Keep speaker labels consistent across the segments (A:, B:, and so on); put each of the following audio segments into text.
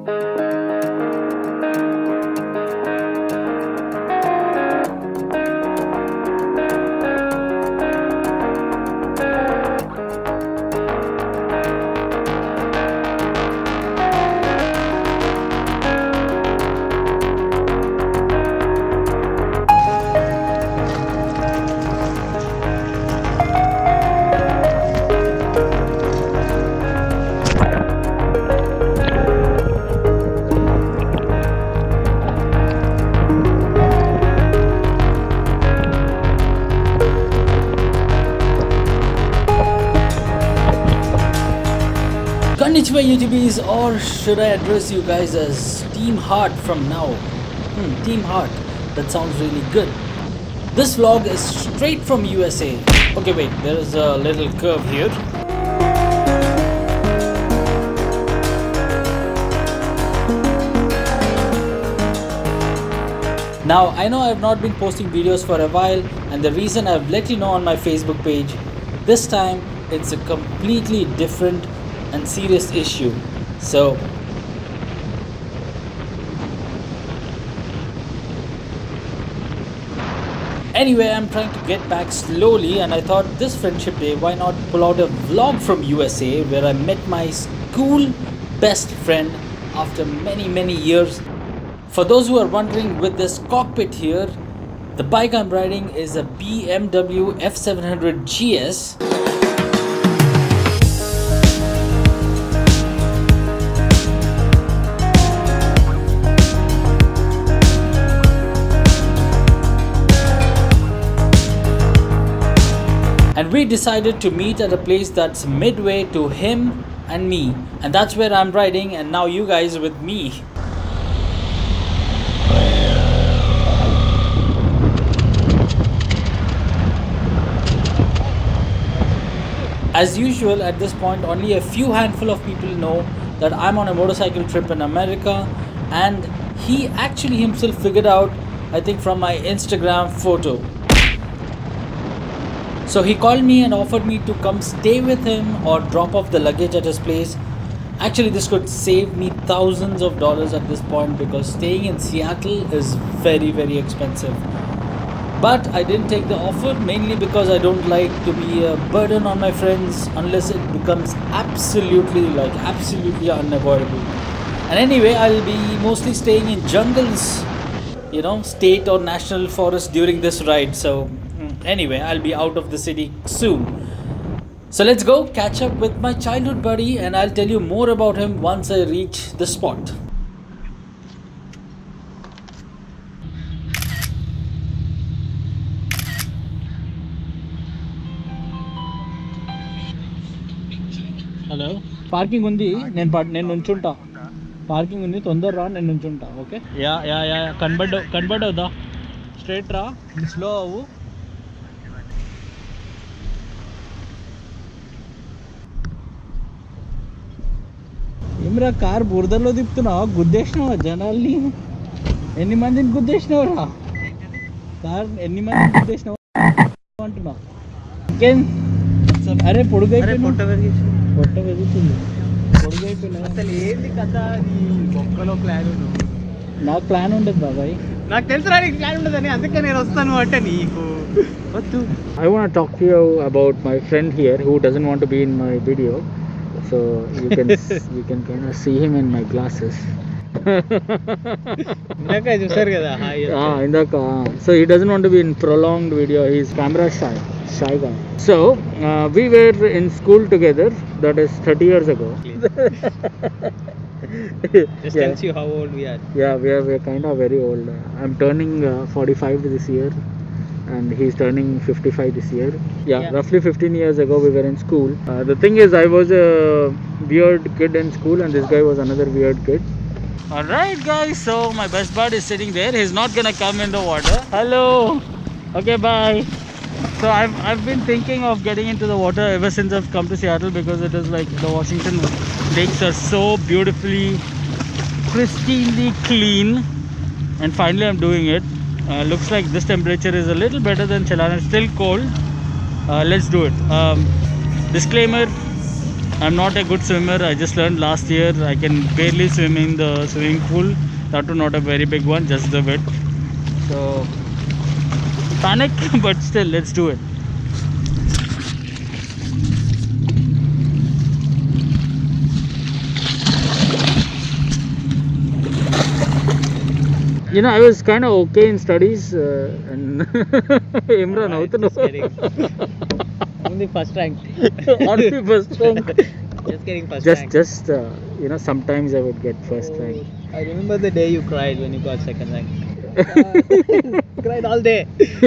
A: Konnichiwa YouTubies, or should I address you guys as Team Heart from now? Team Heart, that sounds really good. This vlog is straight from USA. Okay, wait, there is a little curve here. Now, I know I have not been posting videos for a while, and the reason I've let you know on my Facebook page, this time it's a completely different and serious issue. So anyway, I'm trying to get back slowly, and I thought this Friendship Day, why not pull out a vlog from USA where I met my school best friend after many years. For those who are wondering, with this cockpit here, the bike I'm riding is a BMW F700 GS. And we decided to meet at a place that's midway to him and me, and that's where I'm riding, and now you guys with me. As usual, at this point only a few handful of people know that I'm on a motorcycle trip in America, and he actually himself figured out, I think, from my Instagram photo. So he called me and offered me to come stay with him or drop off the luggage at his place. Actually, this could save me thousands of dollars at this point, because staying in Seattle is very expensive. But I didn't take the offer, mainly because I don't like to be a burden on my friends unless it becomes absolutely unavoidable. And anyway, I'll be mostly staying in jungles, you know, state or national forest during this ride. So anyway, I'll be out of the city soon. So let's go catch up with my childhood buddy, and I'll tell you more about him once I reach the spot. Hello. Parking undi, నేను నుంచుంటా. Parking ఉంది, తొందర రా, నేను నుంచుంటా. Okay? యా కనబడవుదా? Straight రా, slow అవ్వు. ఏమిరా కార్ బురదలో తిప్పుతున్నావా? గుద్దేసినావా జనాల్ని? ఎన్ని మందిని గుద్దేసినావురా? కార్ ఎన్ని మందిని గుద్దేసినావా అంటున్నా. అరే పొడుగైపోయింది, పొట్ట పెరుగుతుంది, పొడుగైపోయినా. అసలు ఏంది కదా నీ బొక్కలో ప్లాన్? నాకు ప్లాన్ ఉండదు బాబాయ్, నాకు తెలుసు నీకు ప్లాన్ ఉండదని, అందుకే నేను వస్తాను అంటే నీకు వద్దు. I want to talk to you about my friend here who doesn't want to be in my video. So you can kind of see him in my glasses. ఇందాక చూసారు కదా? ఇందాక. So he doesn't want to be in prolonged video. He's camera shy guy. So we were in school together. That is 30 years ago. Just tells you how old we are. Yeah, we are kind of very old. I'm turning 45 this year, and he's turning 55 this year. Yeah, roughly 15 years ago we were in school. The thing is, I was a weird kid in school, and this guy was another weird kid. Alright guys, so my best bud is sitting there. He's not gonna come in the water. Hello. Okay, bye. So I've been thinking of getting into the water ever since I've come to Seattle, because it is like the Washington lakes are so beautifully, pristinely clean, and finally I'm doing it. Looks like this temperature is a little better than Chelana. It's still cold. Let's do it. Disclaimer,
B: I'm not a good swimmer. I just learned last year. I can barely swim in the swimming pool. That too not a very big one, just the wet. So panic, but still, let's do it. You know, I was kind of okay in studies, and Imran, how to know?
C: Only first rank.
B: Only first rank.
C: Just getting first rank.
B: Just you know, sometimes I would get first rank.
C: I remember the day you cried when you got second rank. Cried all day.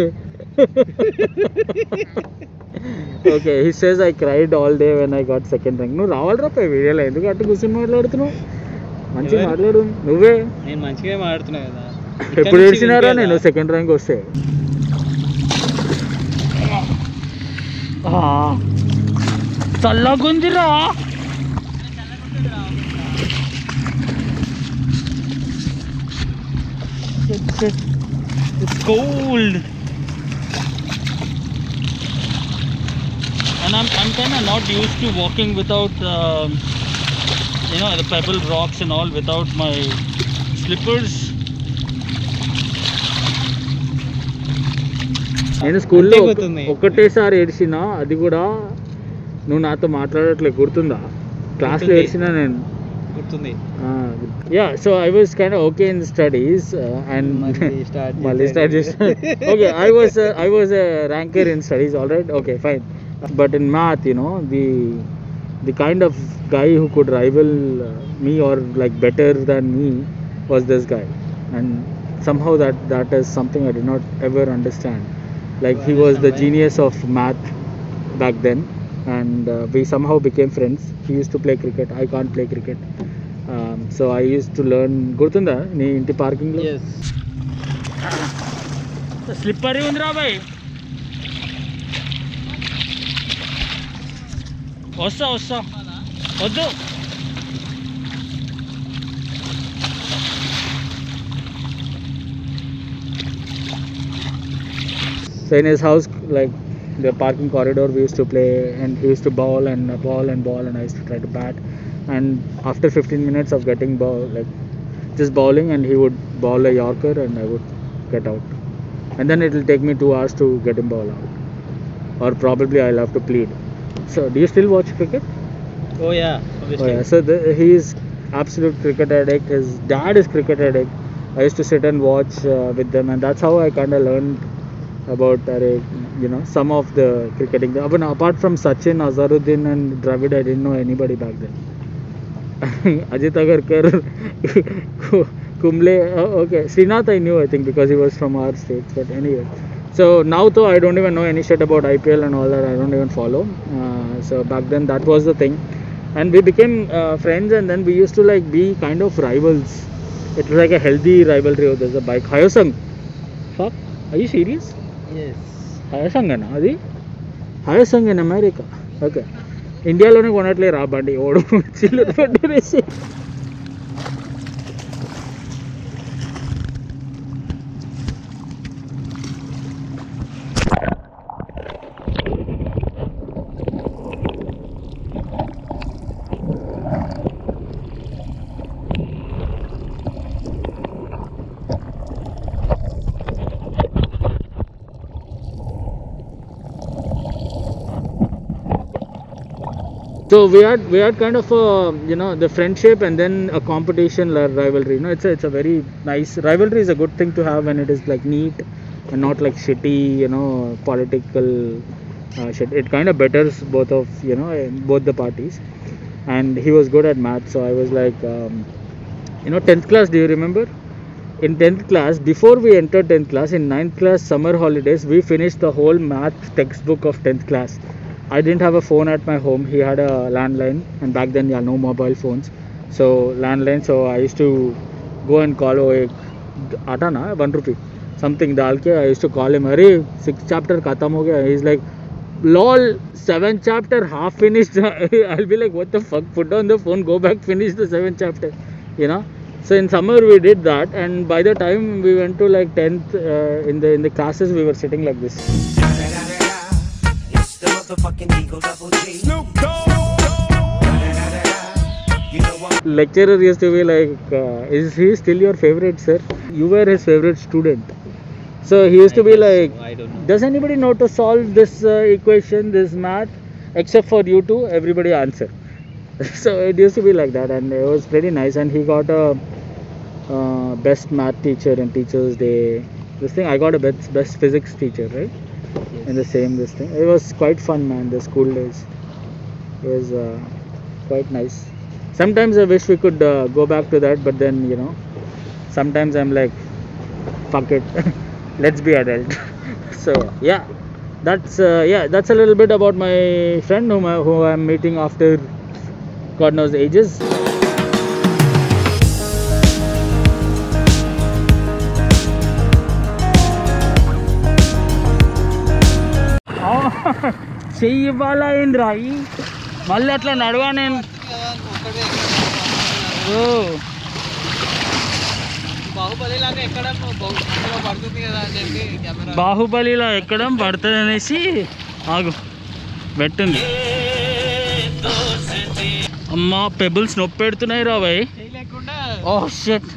B: Okay, he says I cried all day when I got second rank. No, రావాలి రా పై వీడియోలో ఎందుకు అట్టు కూర్చొని మాట్లాడుతున్నావు మంచిగా మాట్లాడు నువ్వే
C: నేను మంచిగా మాట్లాడుతున్నా కదా
B: ఎప్పుడు ఏడ్చినారా నేను సెకండ్ ర్యాంక్ వస్తే చల్లగుందిరా It's cold. And I'm kind of not used to walking without you know, the pebble rocks and all, without my slippers. నేను స్కూల్లో ఒకటేసారి ఏడ్చిన అది కూడా నువ్వు నాతో మాట్లాడట్లే గుర్తుందా క్లాస్లో ఏడ్చినా నేను గుర్తుంది yeah, so I was kind of okay in studies and mali start just okay, I was a ranker in studies, all right, okay, fine, but in math, you know, the kind of guy who could rival me or like better than me was this guy, and somehow that is something I did not ever understand. Like he was the genius of math back then, and we somehow became friends. He used to play cricket, I can't play cricket. So I used to learn గుర్తుందా నీ ఇంటి parking లో slippery ఉందిరా bye వస్తా వద్దు so in his house, like the parking corridor, we used to play and he used to bowl and I used to try to bat, and after 15 minutes of getting like just bowling, and he would bowl a Yorker and I would get out, and then it will take me 2 hours to get him ball out, or probably I'll have to plead. So do you still watch cricket?
C: Oh yeah, obviously.
B: Oh yeah, so he is absolute cricket addict. His dad is cricket addict. I used to sit and watch with them, and that's how I kind of learned about you know, some of the cricketing. Apart from Sachin, Azharuddin and Dravid, I didn't know anybody back then. Ajit Agarkar, Kumble, okay, Srinath I knew, I think, because he was from our state, but anyway. So now though I don't even know any shit about IPL and all that, I don't even follow. So back then that was the thing, and we became friends, and then we used to like be kind of rivals. It was like a healthy rivalry. Oh, there's a bike, Hyosung. Fuck, are you serious?
C: Yes.
B: Hyosung ana adi? Hyosung in America. Okay. ఇండియాలోనే కొనట్లే రా బండి ఓడు చిల్లర పెట్టేసి So we had kind of a, you know, the friendship and then a competition rivalry. You know, it's a very nice rivalry. Is a good thing to have when it is like neat and not like shitty, you know, political shit. It kind of betters both of, you know, both the parties. And he was good at math, so I was like, you know, 10th class. Do you remember? In 10th class, before we entered 10th class, in 9th class summer holidays, we finished the whole math textbook of 10th class. I didn't have a phone at my home. He had a landline, and back then, yeah, no mobile phones. So landline. So I used to go and call. Aata na 1 rupee something dal ke. I used to call him. Arey 6th chapter khatam ho gaya. He's like, lol, 7th chapter half finished. I'll be like, what the fuck? Put down the phone. Go back. Finish the 7th chapter. You know. So in summer we did that, and by the time we went to like 10th, in the classes we were sitting like this.
D: The motherfucking Eagle Double G. Snoop Dogg.
B: lecturer used to be like, is he still your favorite, sir? You were his favorite student. So he used to be like,
C: I don't know.
B: does anybody know to solve this equation, this math? Except for you two, everybody answer. So it used to be like that, and it was pretty nice. And he got a best math teacher in Teachers Day. This thing, I got a best physics teacher, right? In the same this thing. It was quite fun, man. The school days. It was quite nice. Sometimes I wish we could go back to that, but then sometimes I'm like, fuck it, let's be adult. So yeah, that's a little bit about my friend who I'm meeting after God knows ages. చెయ్యి ఇవ్వాలా ఏంద్రా మళ్ళీ అట్లా నడవా నేను. ఓ బాహుబలిలా ఎక్కడం పడుతుంది అనేసి ఆగు పెట్టింది. అమ్మా పెబుల్స్ నొప్పి పెడుతున్నాయి రా భయ్. Oh shit.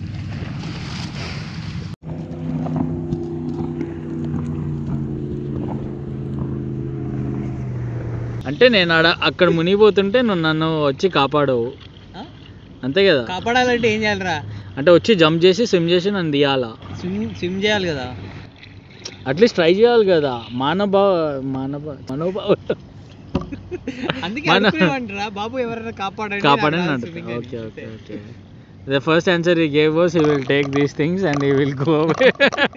B: అంటే నేను అక్కడ మునిగిపోతుంటే నువ్వు నన్ను వచ్చి కాపాడవు అంతే కదా.
C: కాపాడాలంటే ఏం చేయాలిరా?
B: అంటే వచ్చి జంప్ చేసి స్విమ్ చేసి నన్ను తీయాలా?
C: స్విమ్ చేయాలి కదా,
B: అట్లీస్ట్ ట్రై చేయాలి కదా. మనోభావ
C: అందుకే అనుకునేవాడిరా బాబు ఎవరైనా
B: కాపాడండి అంటారు. Okay okay okay. The first answer he gave was he will take these things and he will go away.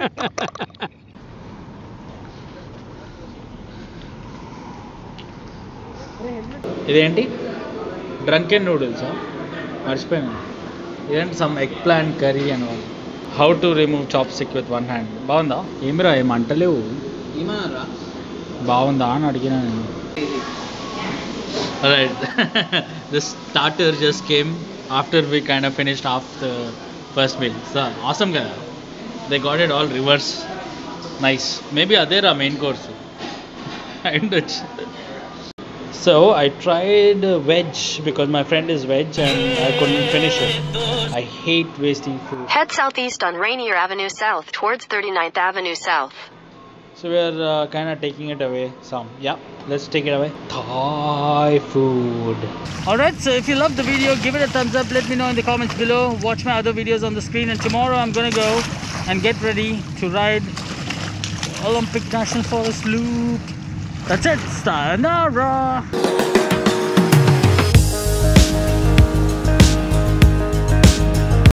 B: ఇదేంటి డ్రంకెన్ నూడిల్స్ మర్చిపోయాను. ఇదేంటి సమ్ ఎగ్ ప్లాంట్ కర్రీ అని వాళ్ళు. How to remove chopstick with one hand. బాగుందా? ఏమిరా ఏం అంటలేవు.
C: ఏమన్నారా?
B: బాగుందా అని అడిగినా నేను. Alright, the starter just came after we kind of finished off the first meal. So awesome guy. They got it all reverse. Nice. Maybe adera main course. And so I tried veg because my friend is veg and I couldn't finish it. I hate wasting food.
D: Head southeast on Rainier Avenue South towards 39th Avenue South.
B: So we are kind of taking it away some. Yeah, let's take it away. Thai food. Alright, so if you love the video, give it a thumbs up. Let me know in the comments below. Watch my other videos on the screen. And tomorrow I'm going to go and get ready to ride Olympic National Forest Loop. That's it. Sayonara.